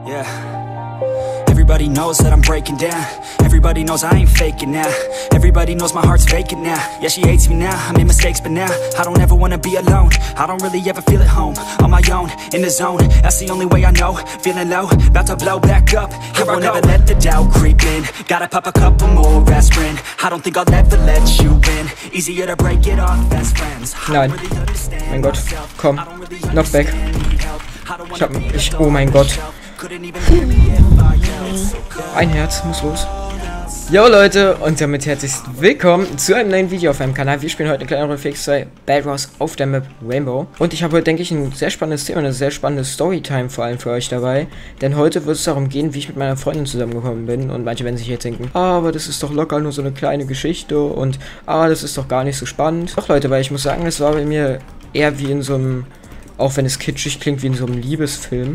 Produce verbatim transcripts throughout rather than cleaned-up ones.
Yeah. Everybody knows that I'm breaking down. Everybody knows I ain't faking now. Everybody knows my heart's vacant now. Yeah, she hates me now, I made mistakes, but now I don't ever wanna be alone. I don't really ever feel at home. On my own, in the zone, that's the only way I know. Feeling low, about to blow back up. Here I won't ever let the doubt creep in. Gotta pop a couple more aspirin. I don't think I'll ever let you in. Easier to break it off best friends. Nein. Mein Gott, komm. Knockback. Ich hab ich, oh mein Gott. Ein Herz muss los. Yo Leute, und damit herzlich willkommen zu einem neuen Video auf meinem Kanal. Wir spielen heute eine kleine Runde Fix zwei Bed Wars auf der Map Rainbow. Und ich habe heute, denke ich, ein sehr spannendes Thema, eine sehr spannende Storytime vor allem für euch dabei. Denn heute wird es darum gehen, wie ich mit meiner Freundin zusammengekommen bin. Und manche werden sich jetzt denken, ah, aber das ist doch locker nur so eine kleine Geschichte und ah, das ist doch gar nicht so spannend. Doch Leute, weil ich muss sagen, das war bei mir eher wie in so einem, auch wenn es kitschig klingt, wie in so einem Liebesfilm.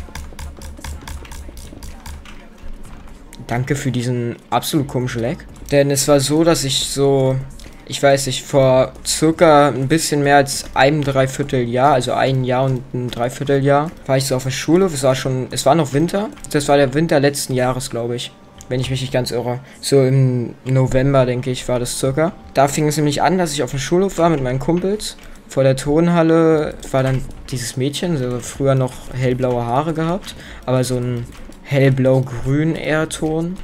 Danke für diesen absolut komischen Lag. Denn es war so, dass ich so, ich weiß nicht, vor circa ein bisschen mehr als einem Dreivierteljahr, also ein Jahr und ein Dreivierteljahr, war ich so auf der Schule. Es war schon, es war noch Winter. Das war der Winter letzten Jahres, glaube ich. Wenn ich mich nicht ganz irre. So im November, denke ich, war das circa. Da fing es nämlich an, dass ich auf dem Schulhof war mit meinen Kumpels. Vor der Turnhalle war dann dieses Mädchen, so früher noch hellblaue Haare gehabt, aber so ein hellblau-grün eher Ton.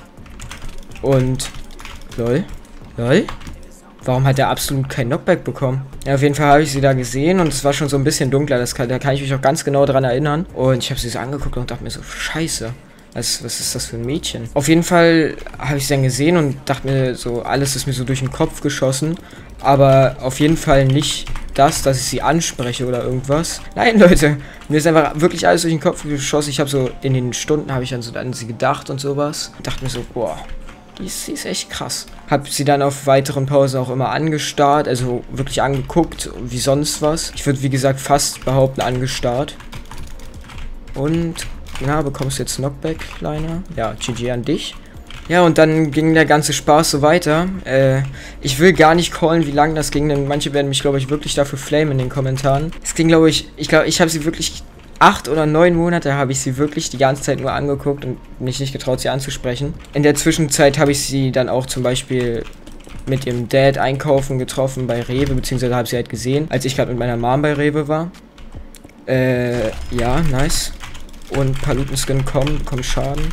Und lol, lol. Warum hat er absolut kein Knockback bekommen? Ja, auf jeden Fall habe ich sie da gesehen und es war schon so ein bisschen dunkler. Das kann, da kann ich mich auch ganz genau dran erinnern. Und ich habe sie so angeguckt und dachte mir so, scheiße. Was, was ist das für ein Mädchen? Auf jeden Fall habe ich sie dann gesehen und dachte mir so, alles ist mir so durch den Kopf geschossen. Aber auf jeden Fall nicht das, dass ich sie anspreche oder irgendwas. Nein, Leute, mir ist einfach wirklich alles durch den Kopf geschossen. Ich habe so, in den Stunden habe ich dann so an sie gedacht und sowas. Und dachte mir so, boah, die ist, die ist echt krass. Hab sie dann auf weiteren Pausen auch immer angestarrt, also wirklich angeguckt, wie sonst was. Ich würde, wie gesagt, fast behaupten, angestarrt. Und na, bekommst du jetzt Knockback, Kleiner? Ja, G G an dich. Ja, und dann ging der ganze Spaß so weiter. Äh, ich will gar nicht callen, wie lange das ging, denn manche werden mich, glaube ich, wirklich dafür flamen in den Kommentaren. Es ging, glaube ich, ich glaube, ich habe sie wirklich acht oder neun Monate habe ich sie wirklich die ganze Zeit nur angeguckt und mich nicht getraut, sie anzusprechen. In der Zwischenzeit habe ich sie dann auch zum Beispiel mit ihrem Dad einkaufen getroffen bei Rewe, beziehungsweise habe sie halt gesehen, als ich gerade mit meiner Mom bei Rewe war. Äh, ja, nice. Und Paluten-Skin kommen, bekommen Schaden.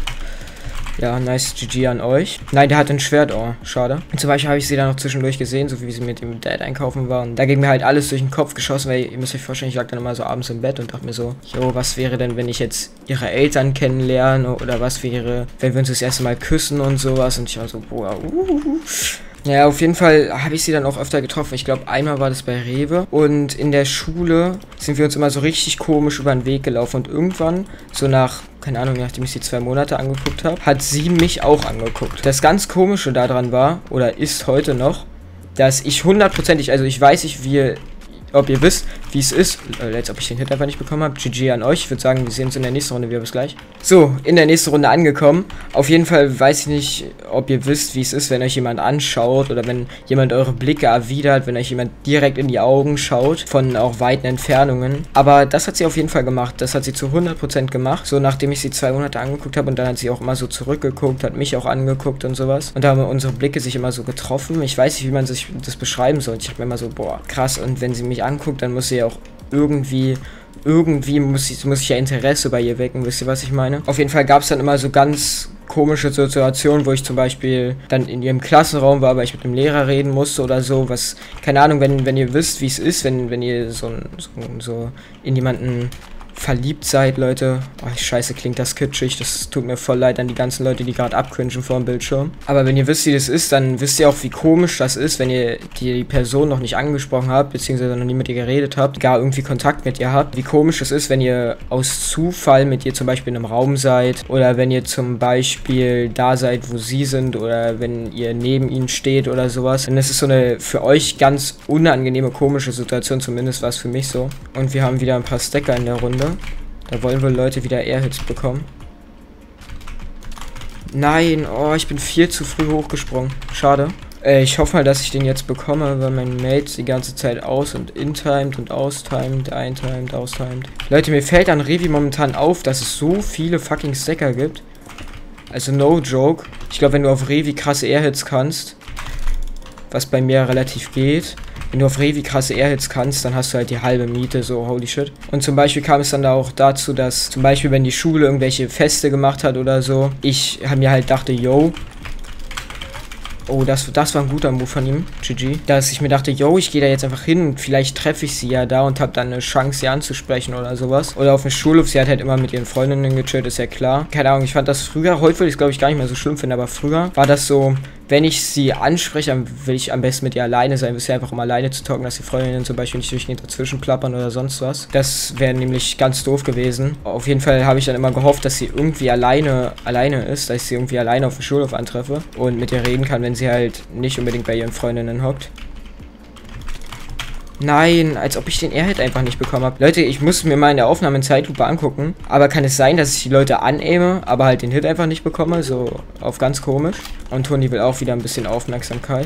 Ja, nice G G an euch. Nein, der hat ein Schwert, oh, schade. Und zum Beispiel habe ich sie dann noch zwischendurch gesehen, so wie sie mit dem Dad einkaufen war. Und da ging mir halt alles durch den Kopf geschossen, weil ihr müsst euch vorstellen, ich lag dann immer so abends im Bett und dachte mir so, jo, was wäre denn, wenn ich jetzt ihre Eltern kennenlerne? Oder was wäre, wenn wir uns das erste Mal küssen und sowas? Und ich war so, boah, uh. Ja, auf jeden Fall habe ich sie dann auch öfter getroffen. Ich glaube, einmal war das bei Rewe. Und in der Schule sind wir uns immer so richtig komisch über den Weg gelaufen. Und irgendwann, so nach, keine Ahnung, nachdem ich sie zwei Monate angeguckt habe, hat sie mich auch angeguckt. Das ganz Komische daran war, oder ist heute noch, dass ich hundertprozentig, also ich weiß nicht, wie, ob ihr wisst, wie es ist. Äh, jetzt, ob ich den Hit einfach nicht bekommen habe. G G an euch. Ich würde sagen, wir sehen uns in der nächsten Runde wieder. Bis gleich. So, in der nächsten Runde angekommen. Auf jeden Fall weiß ich nicht, ob ihr wisst, wie es ist, wenn euch jemand anschaut oder wenn jemand eure Blicke erwidert, wenn euch jemand direkt in die Augen schaut, von auch weiten Entfernungen. Aber das hat sie auf jeden Fall gemacht. Das hat sie zu hundert Prozent gemacht. So, nachdem ich sie zwei Monate angeguckt habe und dann hat sie auch immer so zurückgeguckt, hat mich auch angeguckt und sowas. Und da haben unsere Blicke sich immer so getroffen. Ich weiß nicht, wie man sich das beschreiben soll. Ich habe mir immer so, boah, krass. Und wenn sie mich anguckt, dann muss sie ja auch irgendwie, irgendwie muss ich, muss ich ja Interesse bei ihr wecken, wisst ihr, was ich meine? Auf jeden Fall gab es dann immer so ganz komische Situationen, wo ich zum Beispiel dann in ihrem Klassenraum war, weil ich mit dem Lehrer reden musste oder so, was, keine Ahnung, wenn, wenn ihr wisst, wie es ist, wenn, wenn ihr so, so, so in jemanden verliebt seid, Leute. Oh, scheiße, klingt das kitschig. Das tut mir voll leid an die ganzen Leute, die gerade abcringen vor dem Bildschirm. Aber wenn ihr wisst, wie das ist, dann wisst ihr auch, wie komisch das ist, wenn ihr die Person noch nicht angesprochen habt, beziehungsweise noch nie mit ihr geredet habt, gar irgendwie Kontakt mit ihr habt. Wie komisch es ist, wenn ihr aus Zufall mit ihr zum Beispiel in einem Raum seid oder wenn ihr zum Beispiel da seid, wo sie sind oder wenn ihr neben ihnen steht oder sowas. Denn es ist so eine für euch ganz unangenehme, komische Situation, zumindest war es für mich so. Und wir haben wieder ein paar Stacker in der Runde. Da wollen wohl Leute wieder Air-Hits bekommen. Nein, oh, ich bin viel zu früh hochgesprungen. Schade. Äh, Äh, ich hoffe mal, dass ich den jetzt bekomme, weil mein Mate die ganze Zeit aus- und intimed und austimed, eintimed, austimed. Leute, mir fällt an Revi momentan auf, dass es so viele fucking Stacker gibt. Also no joke. Ich glaube, wenn du auf Revi krasse Airhits kannst, was bei mir relativ geht, wenn du auf Revi krasse Airhits kannst, dann hast du halt die halbe Miete, so holy shit. Und zum Beispiel kam es dann da auch dazu, dass zum Beispiel, wenn die Schule irgendwelche Feste gemacht hat oder so, ich mir halt dachte, yo, oh, das, das war ein guter Move von ihm, G G. Dass ich mir dachte, yo, ich gehe da jetzt einfach hin und vielleicht treffe ich sie ja da und habe dann eine Chance, sie anzusprechen oder sowas. Oder auf dem Schulhof, sie hat halt immer mit ihren Freundinnen gechillt, ist ja klar. Keine Ahnung, ich fand das früher, heute würde ich es glaube ich gar nicht mehr so schlimm finden, aber früher war das so, wenn ich sie anspreche, dann will ich am besten mit ihr alleine sein. Wisst ihr, einfach um alleine zu talken, dass die Freundinnen zum Beispiel nicht durchgehend dazwischen plappern oder sonst was. Das wäre nämlich ganz doof gewesen. Auf jeden Fall habe ich dann immer gehofft, dass sie irgendwie alleine alleine ist, dass ich sie irgendwie alleine auf dem Schulhof antreffe und mit ihr reden kann, wenn sie halt nicht unbedingt bei ihren Freundinnen hockt. Nein, als ob ich den Airhit einfach nicht bekommen habe. Leute, ich muss mir mal in der Aufnahme in Zeitlupe angucken. Aber kann es sein, dass ich die Leute anaime, aber halt den Hit einfach nicht bekomme? So auf ganz komisch. Und Toni will auch wieder ein bisschen Aufmerksamkeit.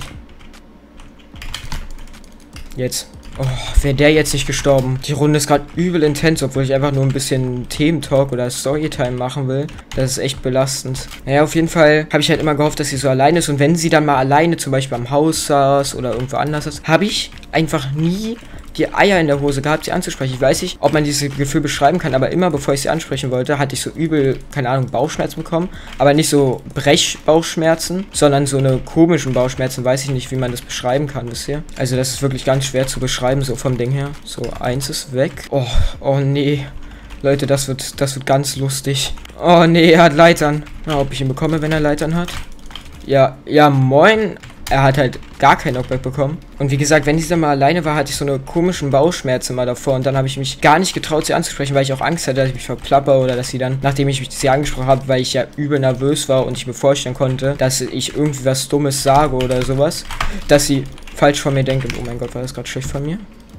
Jetzt. Oh, wäre der jetzt nicht gestorben. Die Runde ist gerade übel intens, obwohl ich einfach nur ein bisschen Thementalk oder Storytime machen will. Das ist echt belastend. Naja, auf jeden Fall habe ich halt immer gehofft, dass sie so alleine ist. Und wenn sie dann mal alleine zum Beispiel am Haus saß oder irgendwo anders ist, habe ich einfach nie die Eier in der Hose gehabt, sie anzusprechen. Ich weiß nicht, ob man dieses Gefühl beschreiben kann, aber immer bevor ich sie ansprechen wollte, hatte ich so übel, keine Ahnung, Bauchschmerzen bekommen. Aber nicht so Brechbauchschmerzen, sondern so eine komischen Bauchschmerzen. Weiß ich nicht, wie man das beschreiben kann, wisst ihr? Also das ist wirklich ganz schwer zu beschreiben, so vom Ding her. So, eins ist weg. Oh, oh nee. Leute, das wird, das wird ganz lustig. Oh nee, er hat Leitern. Na, ob ich ihn bekomme, wenn er Leitern hat? Ja, ja, moin. Er hat halt gar kein Knockback bekommen. Und wie gesagt, wenn dieser mal alleine war, hatte ich so eine komischen Bauchschmerzen mal davor. Und dann habe ich mich gar nicht getraut, sie anzusprechen, weil ich auch Angst hatte, dass ich mich verplapper oder dass sie dann, nachdem ich sie angesprochen habe, weil ich ja übel nervös war und ich mir vorstellen konnte, dass ich irgendwie was Dummes sage oder sowas, dass sie falsch von mir denkt. Oh mein Gott, war das gerade schlecht von mir?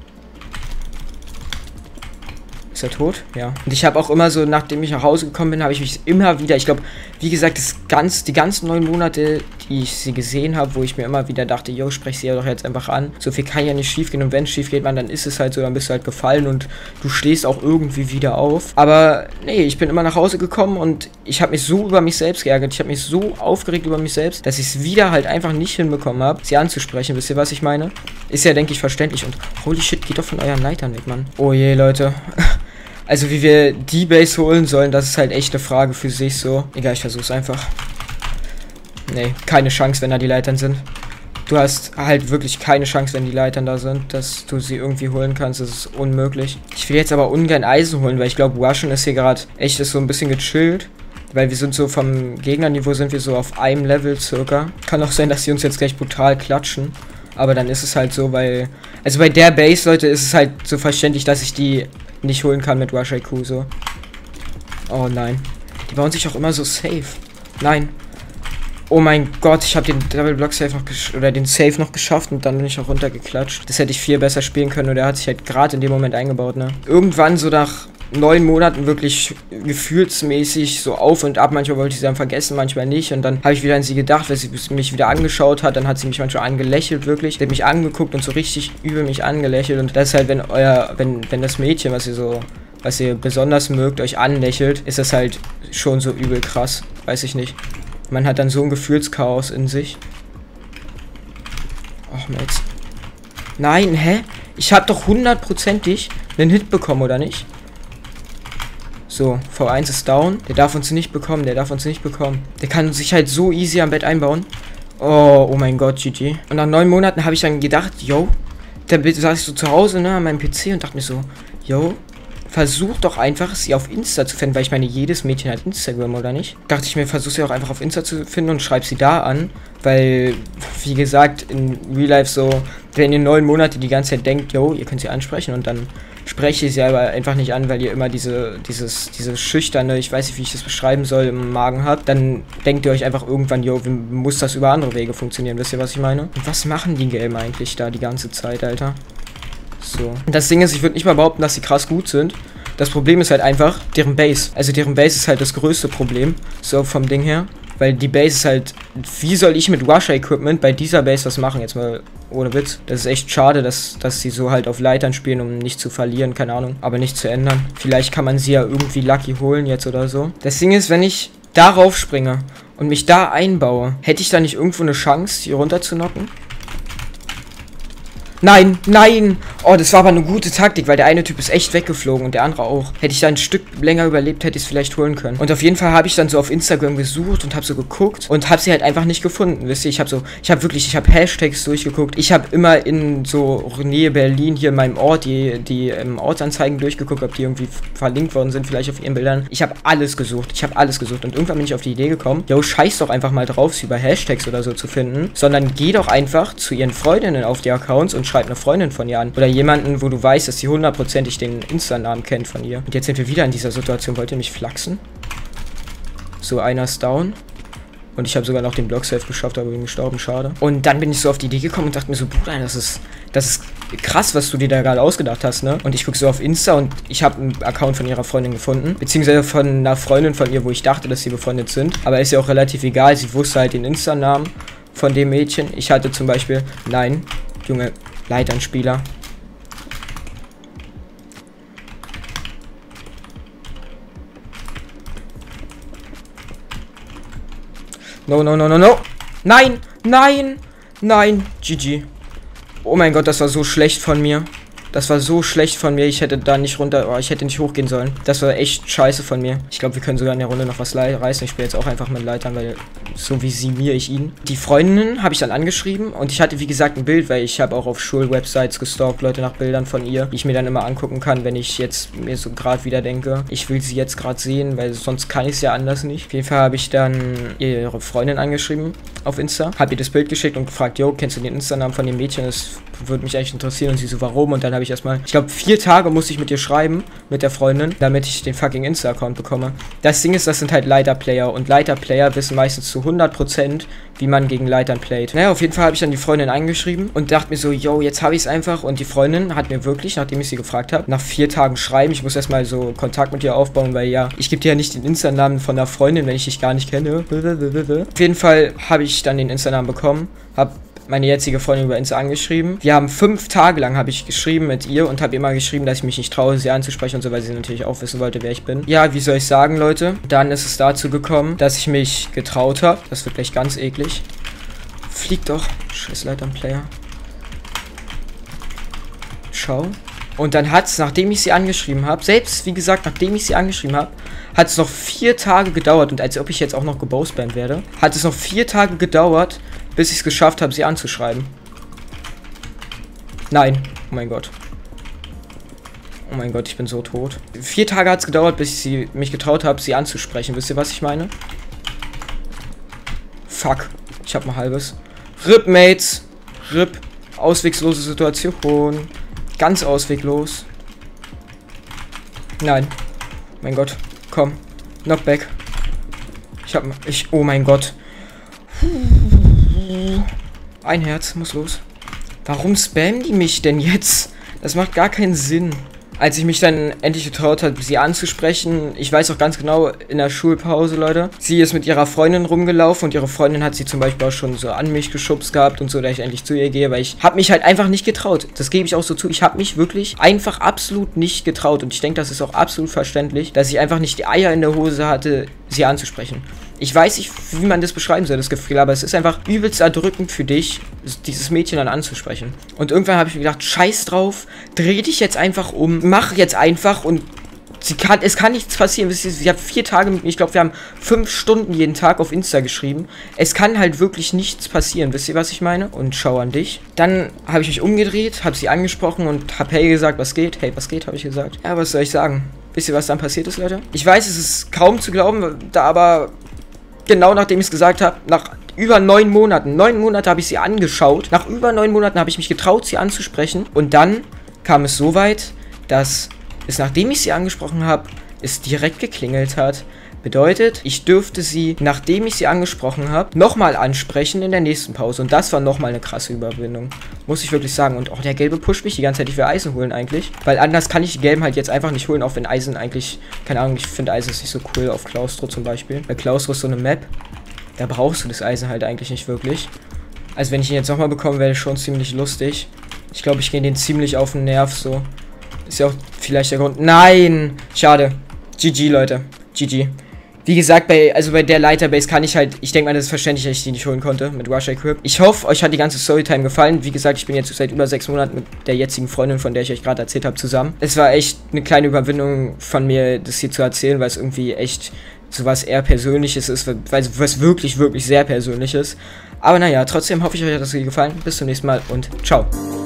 Ist er tot? Ja. Und ich habe auch immer so, nachdem ich nach Hause gekommen bin, habe ich mich immer wieder, ich glaube, wie gesagt, das ganz, die ganzen neun Monate, die ich sie gesehen habe, wo ich mir immer wieder dachte, yo, sprech sie ja doch jetzt einfach an. So viel kann ja nicht schief gehen und wenn es schief geht, man, dann ist es halt so, dann bist du halt gefallen und du stehst auch irgendwie wieder auf. Aber nee, ich bin immer nach Hause gekommen und ich habe mich so über mich selbst geärgert, ich habe mich so aufgeregt über mich selbst, dass ich es wieder halt einfach nicht hinbekommen habe, sie anzusprechen. Wisst ihr, was ich meine? Ist ja, denke ich, verständlich und holy shit, geht doch von euren Leitern weg, Mann. Oh je, Leute. Also wie wir die Base holen sollen, das ist halt echt eine Frage für sich so. Egal, ich versuch's einfach. Nee, keine Chance, wenn da die Leitern sind. Du hast halt wirklich keine Chance, wenn die Leitern da sind, dass du sie irgendwie holen kannst. Das ist unmöglich. Ich will jetzt aber ungern Eisen holen, weil ich glaube, Rushen ist hier gerade echt ist so ein bisschen gechillt. Weil wir sind so vom Gegnerniveau sind wir so auf einem Level circa. Kann auch sein, dass sie uns jetzt gleich brutal klatschen. Aber dann ist es halt so, weil... Also bei der Base, Leute, ist es halt so verständlich, dass ich die nicht holen kann mit Rush I Q so. Oh nein. Die bauen sich auch immer so safe. Nein. Oh mein Gott, ich habe den Double Block Safe noch oder den Safe noch geschafft und dann bin ich auch runtergeklatscht. Das hätte ich viel besser spielen können und der hat sich halt gerade in dem Moment eingebaut, ne? Irgendwann so nach neun Monaten wirklich gefühlsmäßig so auf und ab. Manchmal wollte ich sie dann vergessen, manchmal nicht. Und dann habe ich wieder an sie gedacht, weil sie mich wieder angeschaut hat. Dann hat sie mich manchmal angelächelt, wirklich. Sie hat mich angeguckt und so richtig übel mich angelächelt. Und das ist halt, wenn euer, wenn, wenn das Mädchen, was ihr so, was ihr besonders mögt, euch anlächelt, ist das halt schon so übel krass. Weiß ich nicht. Man hat dann so ein Gefühlschaos in sich. Ach, Mates. Nein, hä? Ich habe doch hundertprozentig einen Hit bekommen, oder nicht? So, V eins ist down. Der darf uns nicht bekommen, der darf uns nicht bekommen. Der kann sich halt so easy am Bett einbauen. Oh, oh mein Gott, G G. Und nach neun Monaten habe ich dann gedacht, yo, da saß ich so zu Hause, ne, an meinem P C und dachte mir so, yo, versuch doch einfach, sie auf Insta zu finden, weil ich meine, jedes Mädchen hat Instagram, oder nicht? Dachte ich mir, versuch sie auch einfach auf Insta zu finden und schreib sie da an, weil, wie gesagt, in Real Life so, wenn ihr neun Monate die ganze Zeit denkt, yo, ihr könnt sie ansprechen und dann spreche ich sie aber einfach nicht an, weil ihr immer diese, dieses, diese schüchterne, ich weiß nicht, wie ich das beschreiben soll, im Magen habt, dann denkt ihr euch einfach irgendwann, yo, muss das über andere Wege funktionieren, wisst ihr, was ich meine? Und was machen die Game eigentlich da die ganze Zeit, Alter? So. Und das Ding ist, ich würde nicht mal behaupten, dass sie krass gut sind. Das Problem ist halt einfach deren Base. Also deren Base ist halt das größte Problem. So vom Ding her. Weil die Base ist halt, wie soll ich mit Rusher-Equipment bei dieser Base was machen? Jetzt mal ohne Witz. Das ist echt schade, dass, dass sie so halt auf Leitern spielen, um nicht zu verlieren, keine Ahnung. Aber nicht zu ändern. Vielleicht kann man sie ja irgendwie lucky holen jetzt oder so. Das Ding ist, wenn ich darauf springe und mich da einbaue, hätte ich da nicht irgendwo eine Chance, hier runter zu knocken? Nein, nein! Oh, das war aber eine gute Taktik, weil der eine Typ ist echt weggeflogen und der andere auch. Hätte ich da ein Stück länger überlebt, hätte ich es vielleicht holen können. Und auf jeden Fall habe ich dann so auf Instagram gesucht und habe so geguckt und habe sie halt einfach nicht gefunden, wisst ihr? Ich habe so, ich habe wirklich, ich habe Hashtags durchgeguckt. Ich habe immer in so Nähe Berlin hier in meinem Ort die, die ähm, Ortsanzeigen durchgeguckt, ob die irgendwie verlinkt worden sind, vielleicht auf ihren Bildern. Ich habe alles gesucht, ich habe alles gesucht und irgendwann bin ich auf die Idee gekommen, yo, scheiß doch einfach mal drauf, sie über Hashtags oder so zu finden, sondern geh doch einfach zu ihren Freundinnen auf die Accounts und schreib eine Freundin von ihr an. Oder jemanden, wo du weißt, dass sie hundertprozentig den Insta-Namen kennt von ihr. Und jetzt sind wir wieder in dieser Situation. Wollt ihr mich flachsen? So, einer ist down. Und ich habe sogar noch den Block-Safe geschafft, aber bin gestorben, schade. Und dann bin ich so auf die Idee gekommen und dachte mir so, Bruder, das ist, das ist krass, was du dir da gerade ausgedacht hast, ne? Und ich gucke so auf Insta und ich habe einen Account von ihrer Freundin gefunden. Beziehungsweise von einer Freundin von ihr, wo ich dachte, dass sie befreundet sind. Aber ist ja auch relativ egal. Sie wusste halt den Insta-Namen von dem Mädchen. Ich hatte zum Beispiel, nein, Junge, Leiternspieler. No, no, no, no, no. Nein, nein, nein. G G. Oh mein Gott, das war so schlecht von mir. Das war so schlecht von mir. Ich hätte da nicht runter... Oh, ich hätte nicht hochgehen sollen. Das war echt scheiße von mir. Ich glaube, wir können sogar in der Runde noch was reißen. Ich spiele jetzt auch einfach mit Leitern, weil so wie sie mir, ich ihn. Die Freundinnen habe ich dann angeschrieben. Und ich hatte, wie gesagt, ein Bild, weil ich habe auch auf Schulwebsites gestalkt, Leute, nach Bildern von ihr, die ich mir dann immer angucken kann, wenn ich jetzt mir so gerade wieder denke, ich will sie jetzt gerade sehen, weil sonst kann ich es ja anders nicht. Auf jeden Fall habe ich dann ihre Freundin angeschrieben auf Insta. Habe ihr das Bild geschickt und gefragt, yo, kennst du den Insta-Namen von dem Mädchen? Das würde mich eigentlich interessieren. Und sie so, warum? Und dann habe ich erstmal, ich glaube, vier Tage musste ich mit ihr schreiben, mit der Freundin, damit ich den fucking Insta-Account bekomme. Das Ding ist, das sind halt Leiter-Player und Leiter-Player wissen meistens zu hundert Prozent, wie man gegen Leitern playt. Naja, auf jeden Fall habe ich dann die Freundin angeschrieben und dachte mir so, yo, jetzt habe ich es einfach. Und die Freundin hat mir wirklich, nachdem ich sie gefragt habe, nach vier Tagen schreiben, ich muss erstmal so Kontakt mit ihr aufbauen, weil ja, ich gebe dir ja nicht den Insta-Namen von der Freundin, wenn ich dich gar nicht kenne. Auf jeden Fall habe ich dann den Insta-Namen bekommen, habe meine jetzige Freundin über Insta angeschrieben. Wir haben fünf Tage lang habe ich geschrieben mit ihr und habe immer geschrieben, dass ich mich nicht traue, sie anzusprechen und so, weil sie natürlich auch wissen wollte, wer ich bin. Ja, wie soll ich sagen, Leute? Dann ist es dazu gekommen, dass ich mich getraut habe. Das wird gleich ganz eklig. Flieg doch. Scheiß Leitern-Player. Schau. Und dann hat es, nachdem ich sie angeschrieben habe, selbst, wie gesagt, nachdem ich sie angeschrieben habe, hat es noch vier Tage gedauert und als ob ich jetzt auch noch gebowspammt werde, hat es noch vier Tage gedauert, bis ich es geschafft habe, sie anzuschreiben. Nein. Oh mein Gott. Oh mein Gott, ich bin so tot. Vier Tage hat es gedauert, bis ich sie, mich getraut habe, sie anzusprechen. Wisst ihr, was ich meine? Fuck. Ich habe ein halbes. R I P, Mates. R I P. Auswegslose Situation. Ganz ausweglos. Nein. Mein Gott. Komm. Knockback. Ich hab... Ich... Oh mein Gott. Ein Herz. Muss los. Warum spammen die mich denn jetzt? Das macht gar keinen Sinn. Als ich mich dann endlich getraut habe, sie anzusprechen, ich weiß auch ganz genau, in der Schulpause, Leute, sie ist mit ihrer Freundin rumgelaufen und ihre Freundin hat sie zum Beispiel auch schon so an mich geschubst gehabt und so, da ich endlich zu ihr gehe, weil ich habe mich halt einfach nicht getraut. Das gebe ich auch so zu. Ich habe mich wirklich einfach absolut nicht getraut und ich denke, das ist auch absolut verständlich, dass ich einfach nicht die Eier in der Hose hatte, sie anzusprechen. Ich weiß nicht, wie man das beschreiben soll, das Gefühl, aber es ist einfach übelst erdrückend für dich, dieses Mädchen dann anzusprechen. Und irgendwann habe ich mir gedacht, scheiß drauf, dreh dich jetzt einfach um, mach jetzt einfach und sie kann, es kann nichts passieren. Sie hat vier Tage mit mir, ich glaube, wir haben fünf Stunden jeden Tag auf Insta geschrieben. Es kann halt wirklich nichts passieren, wisst ihr, was ich meine? Und schau an dich. Dann habe ich mich umgedreht, habe sie angesprochen und habe hey gesagt, was geht? Hey, was geht, habe ich gesagt. Ja, was soll ich sagen? Wisst ihr, was dann passiert ist, Leute? Ich weiß, es ist kaum zu glauben, da aber... Genau nachdem ich es gesagt habe, nach über neun Monaten, neun Monate habe ich sie angeschaut. Nach über neun Monaten habe ich mich getraut, sie anzusprechen. Und dann kam es so weit, dass es, nachdem ich sie angesprochen habe, es direkt geklingelt hat. Bedeutet, ich dürfte sie, nachdem ich sie angesprochen habe, nochmal ansprechen in der nächsten Pause. Und das war nochmal eine krasse Überwindung. Muss ich wirklich sagen. Und auch der Gelbe pusht mich die ganze Zeit. Ich will Eisen holen eigentlich. Weil anders kann ich die Gelben halt jetzt einfach nicht holen. Auch wenn Eisen eigentlich, keine Ahnung, ich finde Eisen ist nicht so cool auf Claustro zum Beispiel. Bei Claustro ist so eine Map, da brauchst du das Eisen halt eigentlich nicht wirklich. Also wenn ich ihn jetzt nochmal bekomme, wäre das schon ziemlich lustig. Ich glaube, ich gehe den ziemlich auf den Nerv, so. Ist ja auch vielleicht der Grund. Nein! Schade. G G, Leute. G G. Wie gesagt, bei, also bei der Leiterbase kann ich halt, ich denke mal, das ist verständlich, dass ich die nicht holen konnte mit Rush Equip. Ich hoffe, euch hat die ganze Storytime gefallen. Wie gesagt, ich bin jetzt seit über sechs Monaten mit der jetzigen Freundin, von der ich euch gerade erzählt habe, zusammen. Es war echt eine kleine Überwindung von mir, das hier zu erzählen, weil es irgendwie echt sowas eher Persönliches ist, weil es was wirklich, wirklich sehr Persönliches. Aber naja, trotzdem hoffe ich, euch hat das hier gefallen. Bis zum nächsten Mal und ciao.